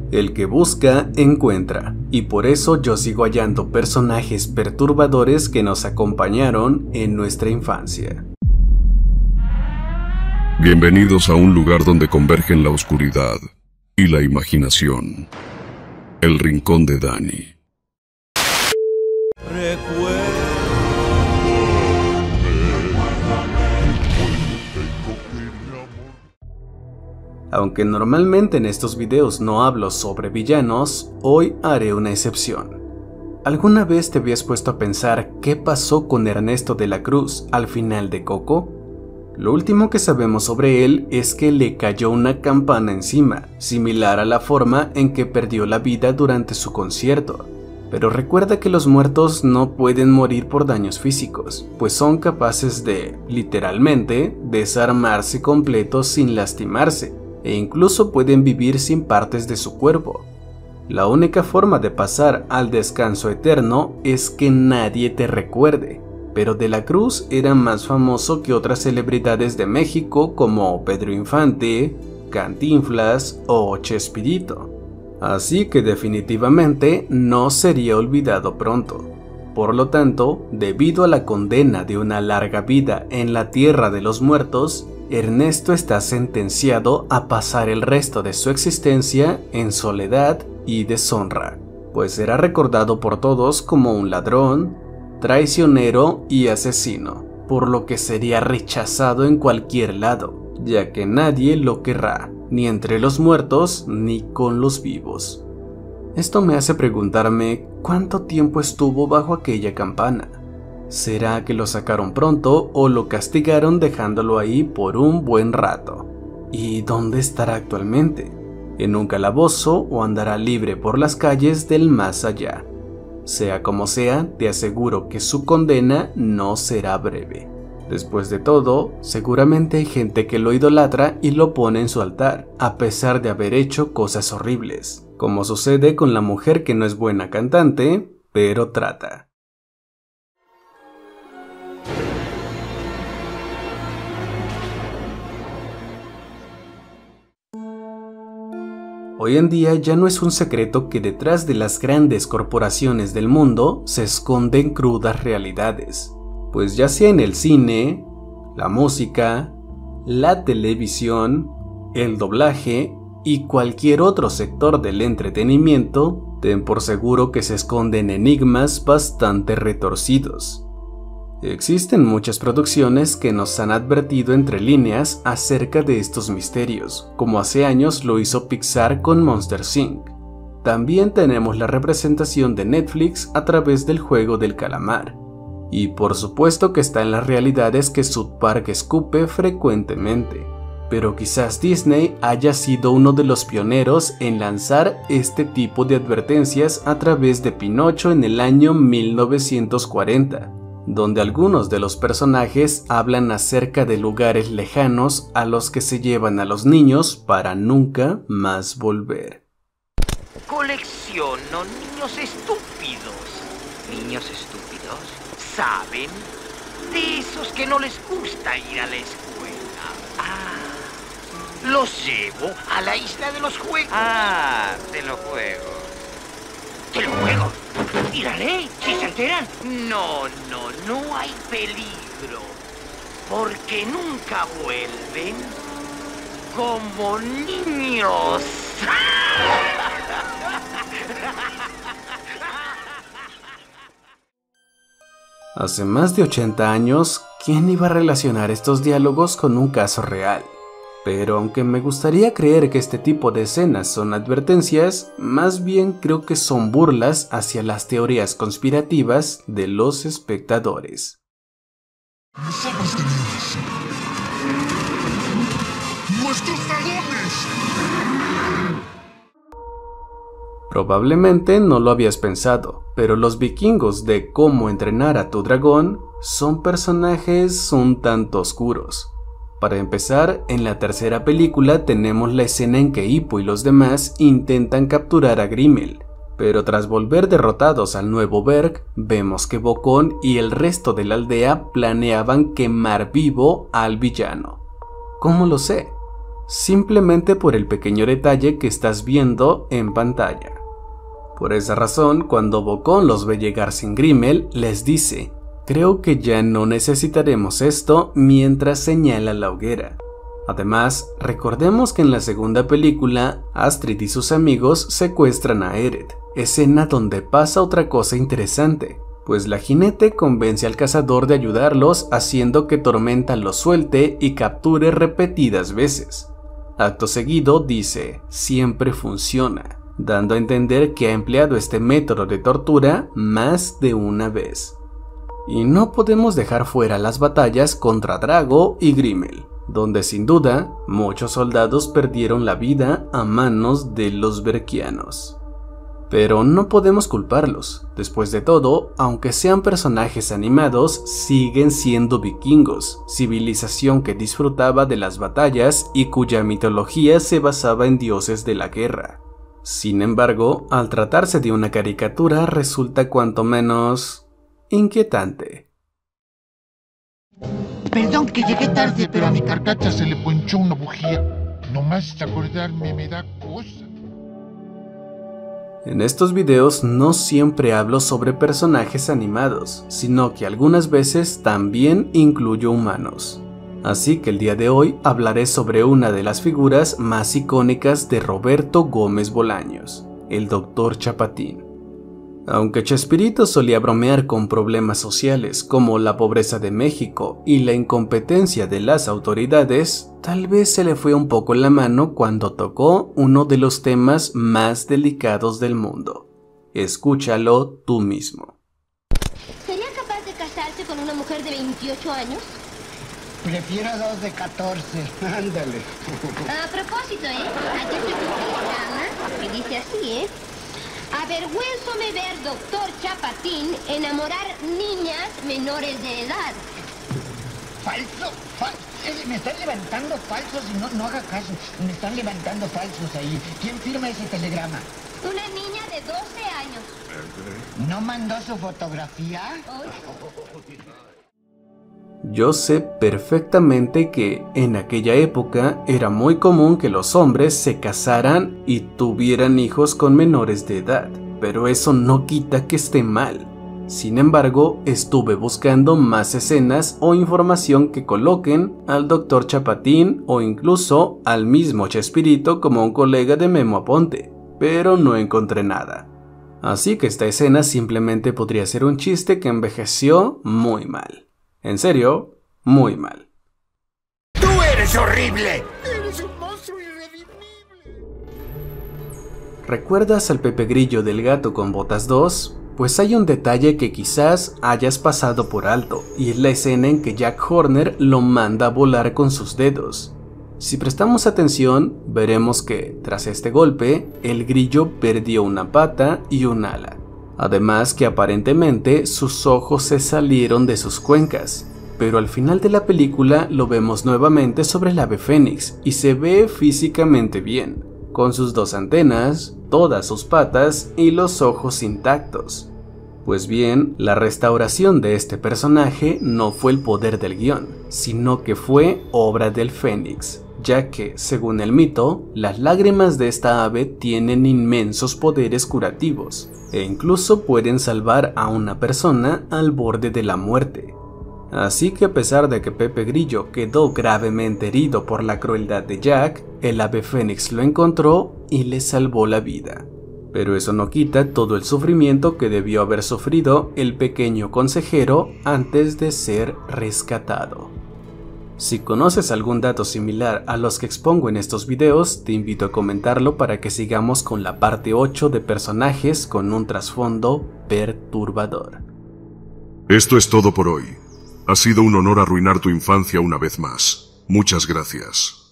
El que busca, encuentra, y por eso yo sigo hallando personajes perturbadores que nos acompañaron en nuestra infancia. Bienvenidos a un lugar donde convergen la oscuridad y la imaginación. El Rincón de Dani. Aunque normalmente en estos videos no hablo sobre villanos, hoy haré una excepción. ¿Alguna vez te habías puesto a pensar qué pasó con Ernesto de la Cruz al final de Coco? Lo último que sabemos sobre él es que le cayó una campana encima, similar a la forma en que perdió la vida durante su concierto. Pero recuerda que los muertos no pueden morir por daños físicos, pues son capaces de, literalmente, desarmarse completos sin lastimarse, e incluso pueden vivir sin partes de su cuerpo. La única forma de pasar al descanso eterno es que nadie te recuerde, pero De la Cruz era más famoso que otras celebridades de México como Pedro Infante, Cantinflas o Chespirito. Así que definitivamente no sería olvidado pronto. Por lo tanto, debido a la condena de una larga vida en la tierra de los muertos, Ernesto está sentenciado a pasar el resto de su existencia en soledad y deshonra, pues será recordado por todos como un ladrón, traicionero y asesino, por lo que sería rechazado en cualquier lado, ya que nadie lo querrá, ni entre los muertos ni con los vivos. Esto me hace preguntarme cuánto tiempo estuvo bajo aquella campana. ¿Será que lo sacaron pronto o lo castigaron dejándolo ahí por un buen rato? ¿Y dónde estará actualmente? ¿En un calabozo o andará libre por las calles del más allá? Sea como sea, te aseguro que su condena no será breve. Después de todo, seguramente hay gente que lo idolatra y lo pone en su altar, a pesar de haber hecho cosas horribles, como sucede con la mujer que no es buena cantante, pero trata. Hoy en día ya no es un secreto que detrás de las grandes corporaciones del mundo se esconden crudas realidades, pues ya sea en el cine, la música, la televisión, el doblaje y cualquier otro sector del entretenimiento, ten por seguro que se esconden enigmas bastante retorcidos. Existen muchas producciones que nos han advertido entre líneas acerca de estos misterios, como hace años lo hizo Pixar con Monster Inc. También tenemos la representación de Netflix a través del juego del calamar. Y por supuesto que está en las realidades que South Park escupe frecuentemente. Pero quizás Disney haya sido uno de los pioneros en lanzar este tipo de advertencias a través de Pinocho en el año 1940. Donde algunos de los personajes hablan acerca de lugares lejanos a los que se llevan a los niños para nunca más volver. Colecciono niños estúpidos. ¿Niños estúpidos? ¿Saben? De esos que no les gusta ir a la escuela. Los llevo a la isla de los juegos. Te lo juego. ¿Te lo juego? Tírale, si se enteran. No hay peligro. Porque nunca vuelven como niños. Hace más de 80 años, ¿quién iba a relacionar estos diálogos con un caso real? Pero aunque me gustaría creer que este tipo de escenas son advertencias, más bien creo que son burlas hacia las teorías conspirativas de los espectadores. ¡Somos tenidos! ¡Nuestros dragones! Probablemente no lo habías pensado, pero los vikingos de Cómo entrenar a tu dragón son personajes un tanto oscuros. Para empezar, en la tercera película tenemos la escena en que Hippo y los demás intentan capturar a Grímel, pero tras volver derrotados al nuevo Berg, vemos que Bocón y el resto de la aldea planeaban quemar vivo al villano. ¿Cómo lo sé? simplemente por el pequeño detalle que estás viendo en pantalla. Por esa razón, cuando Bocón los ve llegar sin Grimmel, les dice: creo que ya no necesitaremos esto, mientras señala la hoguera. Además, recordemos que en la segunda película, Astrid y sus amigos secuestran a Eret, escena donde pasa otra cosa interesante, pues la jinete convence al cazador de ayudarlos haciendo que Tormenta los suelte y capture repetidas veces. Acto seguido dice: siempre funciona, dando a entender que ha empleado este método de tortura más de una vez. Y no podemos dejar fuera las batallas contra Drago y Grimmel, donde sin duda muchos soldados perdieron la vida a manos de los Berkianos. Pero no podemos culparlos. Después de todo, aunque sean personajes animados, siguen siendo vikingos, civilización que disfrutaba de las batallas y cuya mitología se basaba en dioses de la guerra. Sin embargo, al tratarse de una caricatura, resulta cuanto menos inquietante. Perdón que llegué tarde, pero a mi carcacha se le ponchó una bujía. Nomás acordarme me da cosa. En estos videos no siempre hablo sobre personajes animados, sino que algunas veces también incluyo humanos. Así que el día de hoy hablaré sobre una de las figuras más icónicas de Roberto Gómez Bolaños, el Dr. Chapatín. Aunque Chespirito solía bromear con problemas sociales como la pobreza de México y la incompetencia de las autoridades, tal vez se le fue un poco la mano cuando tocó uno de los temas más delicados del mundo. Escúchalo tú mismo. ¿Sería capaz de casarse con una mujer de 28 años? Prefiero dos de 14. Ándale. A propósito, ayer se un telegrama que dice así, avergüénzome ver Dr. Chapatín enamorar niñas menores de edad. Falso. Me están levantando falsos y no haga caso. Me están levantando falsos ahí. ¿Quién firma ese telegrama? Una niña de 12 años. ¿No mandó su fotografía? Yo sé perfectamente que en aquella época era muy común que los hombres se casaran y tuvieran hijos con menores de edad, pero eso no quita que esté mal. Sin embargo, estuve buscando más escenas o información que coloquen al Dr. Chapatín o incluso al mismo Chespirito como un colega de Memo Aponte, pero no encontré nada. Así que esta escena simplemente podría ser un chiste que envejeció muy mal. En serio, muy mal. ¡Tú eres horrible! ¡Eres un monstruo irredimible! ¿Recuerdas al Pepe Grillo del Gato con Botas 2? Pues hay un detalle que quizás hayas pasado por alto, y es la escena en que Jack Horner lo manda a volar con sus dedos. Si prestamos atención, veremos que, tras este golpe, el grillo perdió una pata y un ala. Además que aparentemente sus ojos se salieron de sus cuencas, pero al final de la película lo vemos nuevamente sobre el ave fénix y se ve físicamente bien, con sus dos antenas, todas sus patas y los ojos intactos. Pues bien, la restauración de este personaje no fue el poder del guión, sino que fue obra del fénix, ya que, según el mito, las lágrimas de esta ave tienen inmensos poderes curativos, e incluso pueden salvar a una persona al borde de la muerte. Así que a pesar de que Pepe Grillo quedó gravemente herido por la crueldad de Jack, el ave fénix lo encontró y le salvó la vida. Pero eso no quita todo el sufrimiento que debió haber sufrido el pequeño consejero antes de ser rescatado. Si conoces algún dato similar a los que expongo en estos videos, te invito a comentarlo para que sigamos con la parte 8 de personajes con un trasfondo perturbador. Esto es todo por hoy. Ha sido un honor arruinar tu infancia una vez más. Muchas gracias.